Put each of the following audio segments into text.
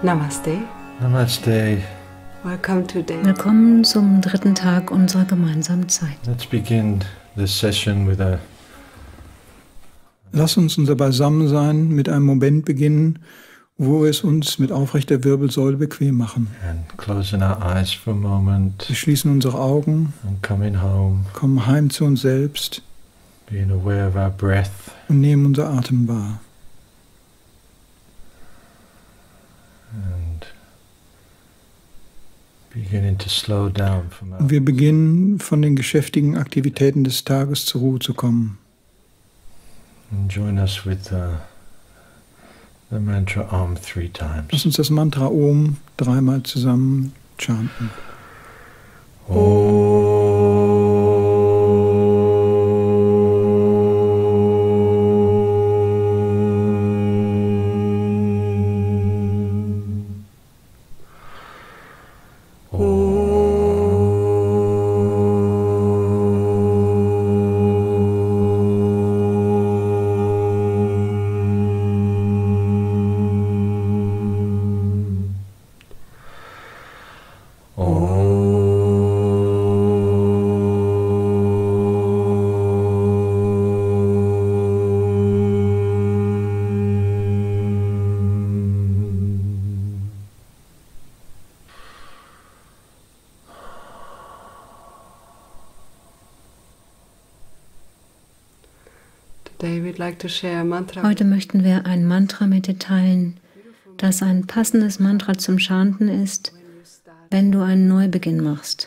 Namaste. Namaste. Willkommen zum dritten Tag unserer gemeinsamen Zeit. Let's begin this session with a Lass uns unser Beisammensein mit einem Moment beginnen, wo wir es uns mit aufrechter Wirbelsäule bequem machen. and closing our eyes for a moment Wir schließen unsere Augen, and coming home, kommen heim zu uns selbst being aware of our breath und nehmen unser Atem wahr. and beginning to slow down from our Und wir beginnen, von den geschäftigen Aktivitäten des Tages zur Ruhe zu kommen. and join us with the mantra Om 3 Lass times. uns das Mantra Om dreimal zusammen chanten. Heute möchten wir ein Mantra mit dir teilen, das ein passendes Mantra zum Chanten ist, wenn du einen Neubeginn machst.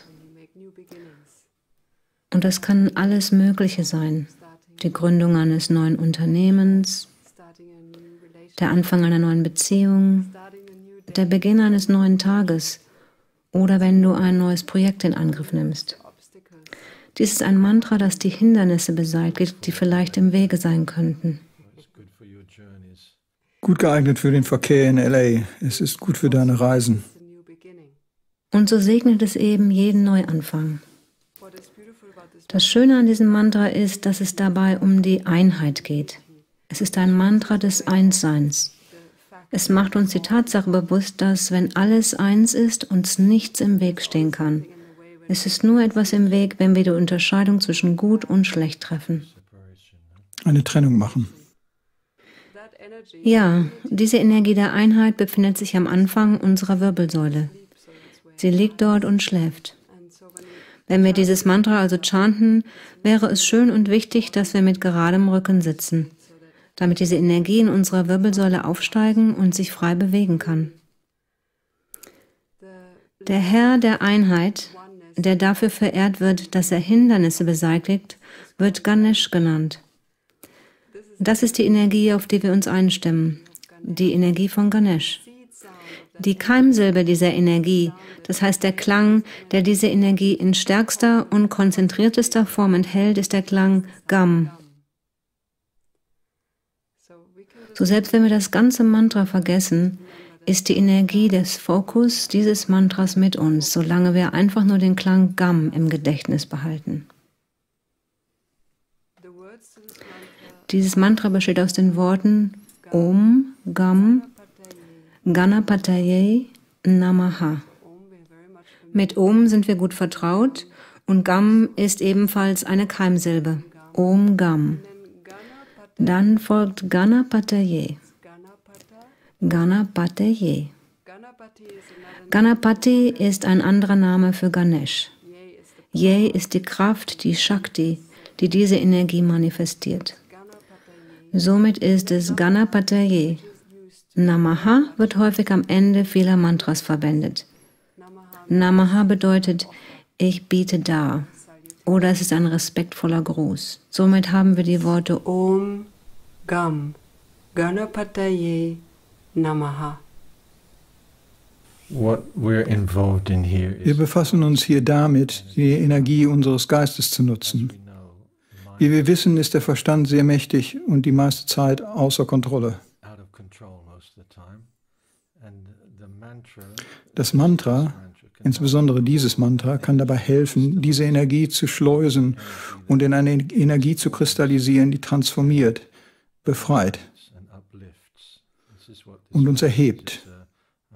Und das kann alles Mögliche sein. Die Gründung eines neuen Unternehmens, der Anfang einer neuen Beziehung, der Beginn eines neuen Tages oder wenn du ein neues Projekt in Angriff nimmst. Dies ist ein Mantra, das die Hindernisse beseitigt, die vielleicht im Wege sein könnten. Gut geeignet für den Verkehr in LA. Es ist gut für deine Reisen. Und so segnet es eben jeden Neuanfang. Das Schöne an diesem Mantra ist, dass es dabei um die Einheit geht. Es ist ein Mantra des Einsseins. Es macht uns die Tatsache bewusst, dass, wenn alles eins ist, uns nichts im Weg stehen kann. Es ist nur etwas im Weg, wenn wir die Unterscheidung zwischen gut und schlecht treffen. Eine Trennung machen. Ja, diese Energie der Einheit befindet sich am Anfang unserer Wirbelsäule. Sie liegt dort und schläft. Wenn wir dieses Mantra also chanten, wäre es schön und wichtig, dass wir mit geradem Rücken sitzen, damit diese Energie in unserer Wirbelsäule aufsteigen und sich frei bewegen kann. Der Herr der Einheit, der dafür verehrt wird, dass er Hindernisse beseitigt, wird Ganesh genannt. Das ist die Energie, auf die wir uns einstimmen, die Energie von Ganesh. Die Keimsilbe dieser Energie, das heißt der Klang, der diese Energie in stärkster und konzentriertester Form enthält, ist der Klang Gam. So selbst wenn wir das ganze Mantra vergessen, ist die Energie des Fokus dieses Mantras mit uns, solange wir einfach nur den Klang Gam im Gedächtnis behalten. Dieses Mantra besteht aus den Worten Om, Gam, Ganapataye, Namaha. Mit Om sind wir gut vertraut und Gam ist ebenfalls eine Keimsilbe. Om, Gam. Dann folgt Ganapataye. Ganapataye. Ganapati ist ein anderer Name für Ganesh. Ye ist die Kraft, die Shakti, die diese Energie manifestiert. Somit ist es Ganapataye. Namaha wird häufig am Ende vieler Mantras verwendet. Namaha bedeutet, ich biete dar, oder es ist ein respektvoller Gruß. Somit haben wir die Worte Om, Gam, Ganapataye, Namaha. What we're involved in here Wir is, befassen uns hier damit, die Energie unseres Geistes zu nutzen. Wie wir wissen, ist der Verstand sehr mächtig und die meiste Zeit außer Kontrolle. out of control most of the time, and the mantra Das Mantra, insbesondere dieses Mantra, kann dabei helfen, diese Energie zu schleusen und in eine Energie zu kristallisieren, die transformiert, befreit and uplifts. This is what und uns erhebt.